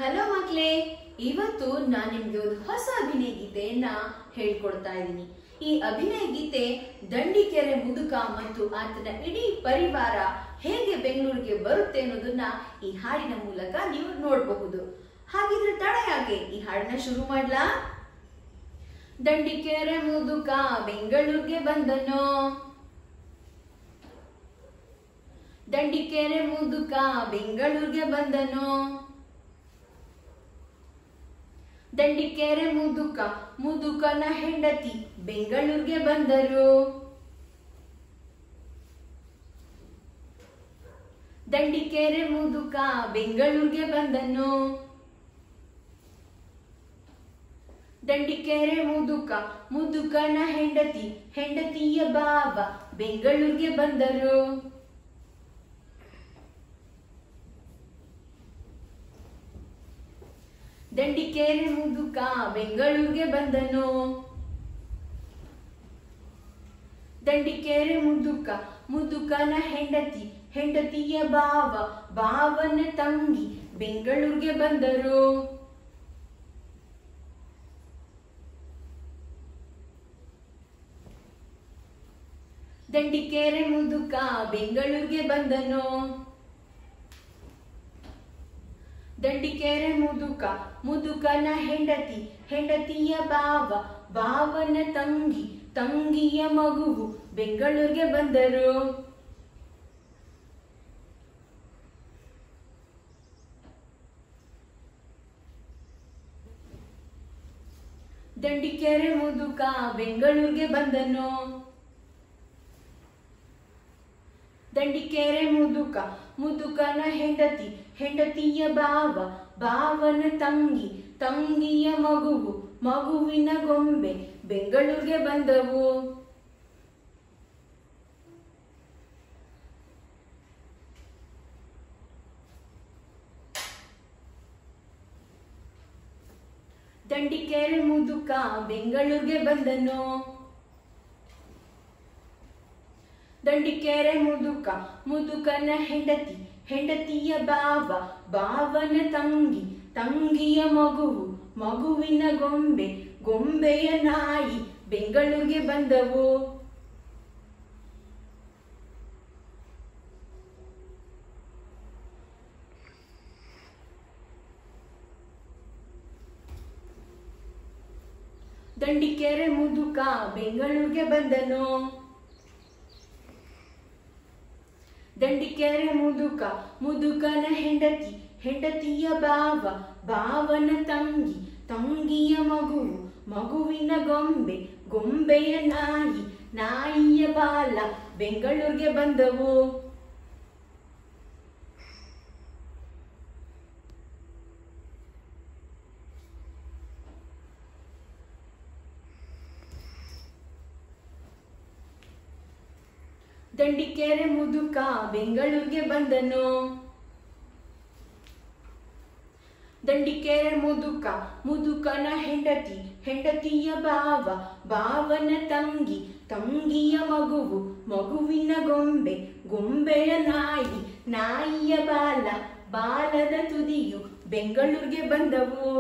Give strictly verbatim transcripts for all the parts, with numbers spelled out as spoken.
Hello ಮಕ್ಕಳೇ, ಇವತ್ತು ನಾನು ನಿಮಗೆ ಒಂದು ಹೊಸ ಅಭಿನಯ ಗೀತೆಯನ್ನ ಹೇಳ್ಕೊಡ್ತಾ ಇದ್ದೀನಿ। ಈ ಅಭಿನಯ ಗೀತೆ ದಂಡಿಕೆರೆ ಮುದುಕ ಮತ್ತು ಆತನ ಇಡೀ ಪರಿವಾರ ಹೇಗೆ ಬೆಂಗಳೂರಿಗೆ ಬರುತ್ತೆ ಅನ್ನೋದನ್ನ ಈ ಹಾಡಿನ ಮೂಲಕ ನೀವು ನೋಡಬಹುದು। ಹಾಗಿದ್ರೆ ತಡ ಯಾಕೆ, ಈ ಹಾಡನ್ನ ಶುರು ಮಾಡ್ಲಾ? ದಂಡಿಕೆರೆ ಮುದುಕ ಬೆಂಗಳೂರಿಗೆ ಬಂದನೋ, ದಂಡಿಕೆರೆ ಮುದುಕ ಬೆಂಗಳೂರಿಗೆ ಬಂದನೋ, ದಂಡಿಕೆರೆ ಮುದುಕ ಮುದುಕನ ಹೆಂಡತಿ ಬೆಂಗಳೂರಿಗೆ ಬಂದರು, ದಂಡಿಕೆರೆ ಮುದುಕ ಬೆಂಗಳೂರಿಗೆ ಬಂದನು, ದಂಡಿಕೆರೆ ಮುದುಕ ಮುದುಕನ ಹೆಂಡತಿ ಹೆಂಡತಿಯ ಬಾವ ಬೆಂಗಳೂರಿಗೆ ಬಂದರು, ದಂಡಿಕೆರೆ ಮುದುಕ ಬೆಂಗಳೂರಿಗೆ ಬಂದನು, ದಂಡಿಕೆರೆ ಮುದುಕ ಮುದುಕನ ಹೆಂಡತಿ ಹೆಂಡತಿಯ ಬಾವ ಬಾವನ ತಂಗಿ ಬೆಂಗಳೂರಿಗೆ ಬಂದರು, ದಂಡಿಕೆರೆ ಮುದುಕ ಬೆಂಗಳೂರಿಗೆ ಬಂದನು, ದಂಡಿಕೆರೆ ಮುದುಕ ಮುದುಕನ ಹೆಂಡತಿ ಹೆಂಡತಿಯ ಬಾವ ಬಾವನ ತಂಗಿ ತಂಗಿಯ ಮಗುವು ಬೆಂಗಳೂರಿಗೆ ಬಂದರು, ದಂಡಿಕೆರೆ ಮುದುಕ ಬೆಂಗಳೂರಿಗೆ ಬಂದನು, ದಂಡಿಕೆರೆ ಮುದುಕ ಮುದುಕನ ಹೆಂಡತಿ ಹೆಂಡತಿಯ ಬಾವ ಬಾವನ ತಂಗಿ ತಂಗಿಯ ಮಗುವು ಮಗುವಿನ ಗೊಂಬೆ ಬೆಂಗಳೂರಿಗೆ ಬಂದವು, ದಂಡಿಕೆರೆ ಮುದುಕ ಬೆಂಗಳೂರಿಗೆ ಬಂದನು, ದಂಡಿಕೆರೆ ಮುದುಕ ಮುದುಕನ ಹೆಂಡತಿ ಹೆಂಡತಿಯ ಬಾವ ಬಾವನ ತಂಗಿ ತಂಗಿಯ ಮಗುವು ಮಗುವಿನ ಗೊಂಬೆ ಗೊಂಬೆಯ ನಾಯಿ ಬೆಂಗಳೂರಿಗೆ ಬಂದವು, ದಂಡಿಕೆರೆ ಮುದುಕ ಬೆಂಗಳೂರಿಗೆ ಬಂದನು, ದಂಡಿಕೆರೆ ಮುದುಕ ಮುದುಕನ ಹೆಂಡತಿ ಹೆಂಡತಿಯ ಬಾವ ಬಾವನ ತಂಗಿ ತಂಗಿಯ ಮಗುವು ಮಗುವಿನ ಗೊಂಬೆ ಗೊಂಬೆಯ ನಾಯಿ ನಾಯಿಯ ಬಾಲ ಬೆಂಗಳೂರಿಗೆ ಬಂದವು, ದಂಡಿಕೆರೆ ಮುದುಕ ಬೆಂಗಳೂರಿಗೆ ಬಂದನು, ದಂಡಿಕೆರೆ ಮುದುಕ ಮುದುಕನ ಹೆಂಡತಿ ಹೆಂಡತಿಯ ಬಾವ ಬಾವನ ತಂಗಿ ತಂಗಿಯ ಮಗುವು ಮಗುವಿನ ಗೊಂಬೆ ಗೊಂಬೆಯ ನಾಯಿ ನಾಯಿಯ ಬಾಲ ಬಾಲದ ತುದಿಯು ಬೆಂಗಳೂರಿಗೆ ಬಂದವು,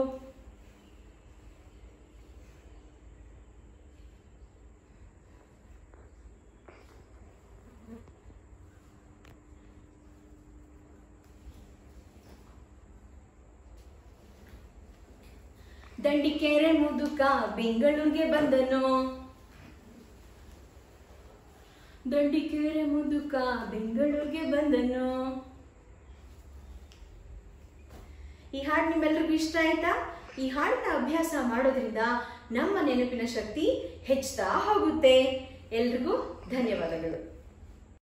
ದಂಡಿಕೆರೆ ಮುದುಕ ಬೆಂಗಳೂರಿಗೆ ಬಂದನು, ದಂಡಿಕೆರೆ ಮುದುಕ ಬೆಂಗಳೂರಿಗೆ ಬಂದನು। ಈ ಹಾಡು ನಿಮ್ಮೆಲ್ಲರಿಗೂ ಇಷ್ಟ ಆಯ್ತಾ? ಈ ಹಾಡನ್ನ ಅಭ್ಯಾಸ ಮಾಡೋದ್ರಿಂದ ನಮ್ಮ ನೆನಪಿನ ಶಕ್ತಿ ಹೆಚ್ಚುತ್ತಾ ಹೋಗುತ್ತೆ। ಎಲ್ರಿಗೂ ಧನ್ಯವಾದಗಳು।